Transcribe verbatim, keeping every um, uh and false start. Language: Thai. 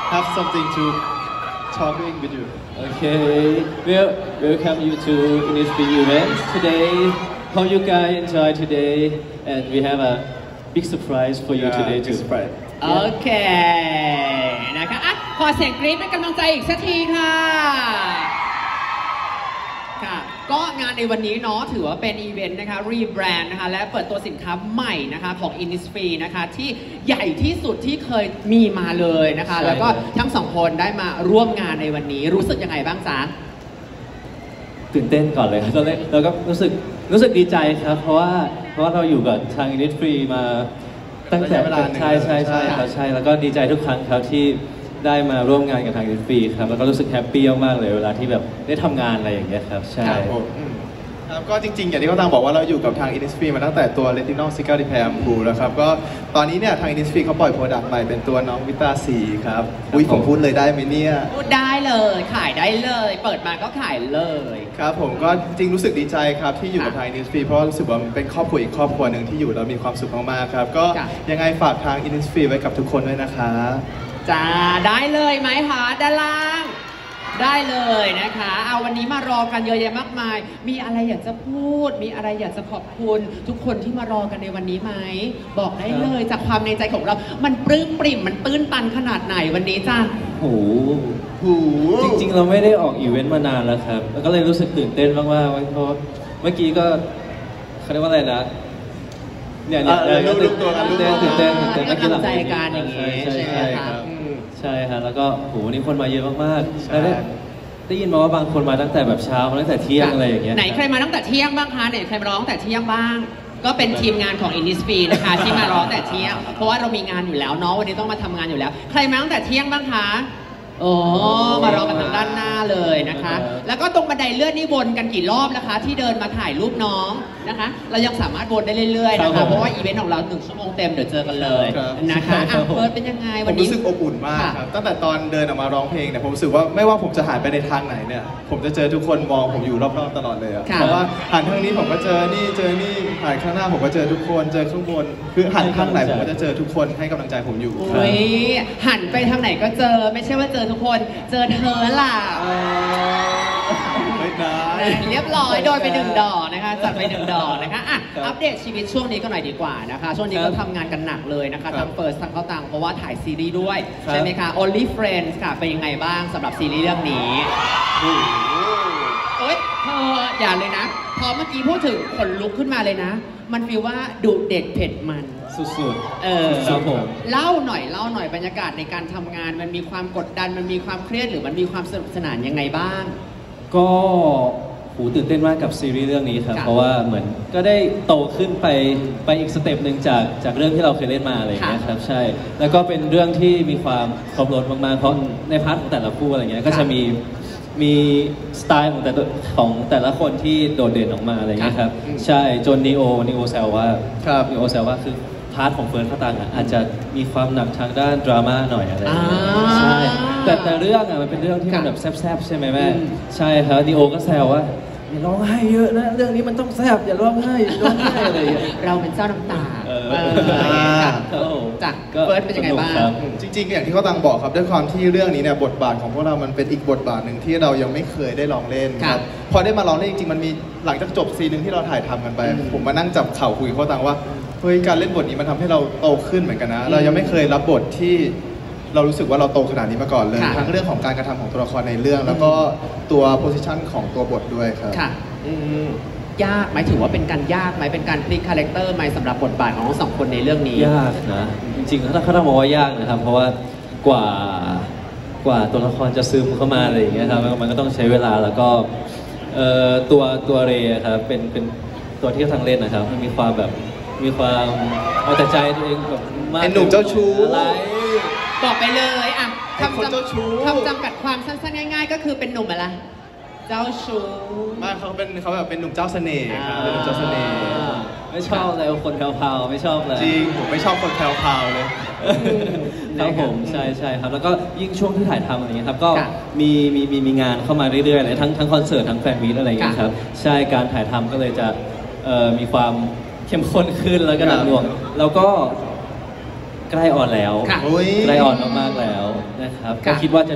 have something to talking with you. Okay, well, welcome you to Innisfree events today. Hope you guys enjoy today, and we have a big surprise for you yeah, today big too. Surprise. โอเคนะคะอ่ะขอเสียงกรี๊ดเป็นกำลังใจอีกสักทีค่ะค่ะก็งานในวันนี้เนาะถือว่าเป็นอีเวนต์นะคะรีแบรนด์นะคะและเปิดตัวสินค้าใหม่นะคะของ Innisfree นะคะที่ใหญ่ที่สุดที่เคยมีมาเลยนะคะแล้วก็ทั้งสองคนได้มาร่วมงานในวันนี้รู้สึกยังไงบ้างจ๊ะตื่นเต้นก่อนเลยตอนแรกเราก็รู้สึกรู้สึกดีใจครับเพราะว่าเพราะว่าเราอยู่กับทาง Innisfree มาตั้งแต่ใช่ใช่ใช่ครับใช่แล้วก็ดีใจทุกครั้งครับที่ได้มาร่วมงานกับทาง Innisfree ครับแล้วก็รู้สึกแฮปปี้มากๆเลยเวลาที่แบบได้ทำงานอะไรอย่างเงี้ยครับใช่ครับก็จริงๆอย่างที่เขาต่างบอกว่าเราอยู่กับทาง Innisfree มาตั้งแต่ตัว Retinol Cigar Repair Ampoule แล้วครับก็ตอนนี้เนี่ยทาง Innisfree เขาปล่อยโปรดักต์ใหม่เป็นตัวน้องวิตาสีครับอุ้ยผมพูดเลยได้ไหมเนี่ยพูดได้เลยขายได้เลยเปิดมาก็ขายเลยครับผมก็จริงรู้สึกดีใจครับที่อยู่กับทาง Innisfree เพราะรู้สึกว่ามันเป็นครอบครัวอีกครอบครัวหนึ่งที่อยู่แล้วมีความสุขมากๆครับก็ยังไงฝากทาง Innisfree ไว้กับทุกคนด้วยนะคะจ้าได้เลยไหมคะด้านล่างได้เลยนะคะเอาวันนี้มารอกันเยอะแยะมากมายมีอะไรอยากจะพูดมีอะไรอยากจะขอบคุณทุกคนที่มารอกันในวันนี้ไหมบอกได้เลยจากความในใจของเรามันปลื้มปริ่มมันตื้นตันขนาดไหนวันนี้จ้าโอ้โหจริงๆเราไม่ได้ออกอีเวนต์มานานแล้วครับแล้วก็เลยรู้สึกตื่นเต้นมากๆเพราะเมื่อกี้ก็เขาเรียกว่าอะไรนะเนี่ยเนี่ยรู้ตัวกันรู้ตัวตื่นเต้นตื่นเต้นก็ทำใจกันอย่างนี้ใช่ไหมคะใช่ฮะแล้วก็โหวันนี้คนมาเยอะมากๆแล้วได้ยินมาว่าบางคนมาตั้งแต่แบบเช้ามาตั้งแต่เที่ยงอะไรอย่างเงี้ยไหนใครมาตั้งแต่เที่ยงบ้างคะไหนใครมาร้องแต่เที่ยงบ้างก็เป็นทีมงานของ Innisfree นะคะที่มาร้องแต่เที่ยงเพราะว่าเรามีงานอยู่แล้วเนาะวันนี้ต้องมาทำงานอยู่แล้วใครมาตั้งแต่เที่ยงบ้างคะโอ้มารอกันทางด้านหน้าเลยนะคะแล้วก็ตรงบันไดเลื่อนนี่วนกันกี่รอบนะคะที่เดินมาถ่ายรูปน้องนะคะเรายังสามารถวนได้เรื่อยๆนะคะเพราะว่าอีเวนต์ของเราหนึ่งชั่วโมงเต็มเดี๋ยวเจอกันเลยนะคะอ่ะเฟิร์สเป็นยังไงวันนี้ผมรู้สึกอบอุ่นมากครับตั้งแต่ตอนเดินออกมาร้องเพลงเนี่ยผมรู้สึกว่าไม่ว่าผมจะหันไปในทางไหนเนี่ยผมจะเจอทุกคนมองผมอยู่รอบๆตลอดเลยอะเพราะว่าหันทางนี้ผมก็เจอนี่เจอนี่หันข้างหน้าผมก็เจอทุกคนเจอข้างบนคือหันข้างไหนผมก็จะเจอทุกคนให้กำลังใจผมอยู่อุ้ยหันไปทางไหนก็เจอไม่ใช่ว่าเจอทุกคนเจอเธอล่ะไม่ได้เรียบร้อยโดนไปหนึ่งดอกนะคะจัดไปหนึ่งดอกนะคะอ่ะอัปเดตชีวิตช่วงนี้ก็หน่อยดีกว่านะคะช่วงนี้ก็ทำงานกันหนักเลยนะคะทั้งเฟิร์สทั้งเข้าตังเพราะว่าถ่ายซีรีส์ด้วยใช่ไหมคะ Only Friends ค่ะเป็นยังไงบ้างสำหรับซีรีส์เรื่องนี้เอ้ยเธออย่าเลยนะพอเมื่อกี้พูดถึงขนลุกขึ้นมาเลยนะมันฟีลว่าดุเด็ดเผ็ดมันสุดๆเออครับผมเล่าหน่อยเล่าหน่อยบรรยากาศในการทำงานมันมีความกดดันมันมีความเครียดหรือมันมีความสนุกสนานยังไงบ้างก็หูตื่นเต้นมากกับซีรีส์เรื่องนี้ครับเพราะว่าเหมือนก็ได้โตขึ้นไปไปอีกสเต็ปหนึ่งจากจากเรื่องที่เราเคยเล่นมาอะไรอย่างเงี้ยครับใช่แล้วก็เป็นเรื่องที่มีความครบรสมากๆเพราะในพาร์ทของแต่ละคู่อะไรเงี้ยก็จะมีมีสไตล์ของแต่ของแต่ละคนที่โดดเด่นออกมาอะไรเงี้ยครับใช่จนนีโอนีโอแซวว่านีโอแซวว่าคือพาร์ทของเฟิร์นข้าวตังอ่ะอาจจะมีความหนักทางด้านดราม่าหน่อยอะไรอย่างเงี้ยใช่แต่แต่เรื่องอ่ะมันเป็นเรื่องที่มันแบบแซ่บๆใช่ไหมแม่ใช่ครับนีโอก็แซวว่าอย่าร้องไห้เยอะนะเรื่องนี้มันต้องแซ่บอย่าร้องไห้ร้องไห้อะไรอย่างเงี้ยเราเป็นเจ้าน้ำตาจากเฟิร์สเป็นยังไงบ้างจริงๆอย่างที่เขาตังบอกครับด้วยความที่เรื่องนี้เนี่ยบทบาทของพวกเรามันเป็นอีกบทบาทหนึ่งที่เรายังไม่เคยได้ลองเล่นครับพอได้มาลองเล่นจริงๆมันมีหลังจากจบซีนหนึ่งที่เราถ่ายทำกันไปผมมานั่งจับเข่าคุยกับเขาตังว่าเฮ้ยการเล่นบทนี้มันทำให้เราโตขึ้นเหมือนกันนะเรายังไม่เคยรับบทที่เรารู้สึกว่าเราโตขนาดนี้มาก่อนเลยทั้งเรื่องของการกระทำของตัวละครในเรื่องแล้วก็ตัวโพสิชันของตัวบทด้วยครับยากไหมถือว่าเป็นการยากไหมเป็นการพลิกคาแรคเตอร์ไหมสำหรับบทบาทของทั้งสองคนในเรื่องนี้ยากนะจริงๆถ้าเขาต้องบอกว่ายากนะครับเพราะว่ากว่ากว่าตัวละครจะซึมเข้ามาอะไรอย่างเงี้ยครับมันก็ต้องใช้เวลาแล้วก็ตัวตัวเรย์ครับเป็นเป็นตัวที่ทางเล่นนะครับมันมีความแบบมีความเอาแต่ใจตัวเองแบบมากเป็นหนุ่มเจ้าชู้อะไรบอกไปเลยอ่ะคำจำคำจำกัดความสั้นๆง่ายๆก็คือเป็นหนุ่มอะไรเจ้าชู้มาเขาเป็นเขาแบบเป็นหนุ่มเจ้าเสน่ห์ครับเป็นหนุ่มเจ้าเสน่ห์ไม่ชอบเลยคนแผ่วๆไม่ชอบเลยจริงผมไม่ชอบคนแผ่วๆเลยครับผมใช่ใช่ครับแล้วก็ยิ่งช่วงที่ถ่ายทำอะไรเงี้ยครับก็มีมีมีมีงานเข้ามาเรื่อยๆเลยทั้งทั้งคอนเสิร์ตทั้งแฟนมีตอะไรเงี้ยครับใช่การถ่ายทำก็เลยจะมีความเข้มข้นขึ้นแล้วก็หนักหน่วงแล้วก็ใกล้ออนแล้วค่ะโอ้ยใกล้ออนมากๆแล้วนะครับค่ะก็คิดว่าจะ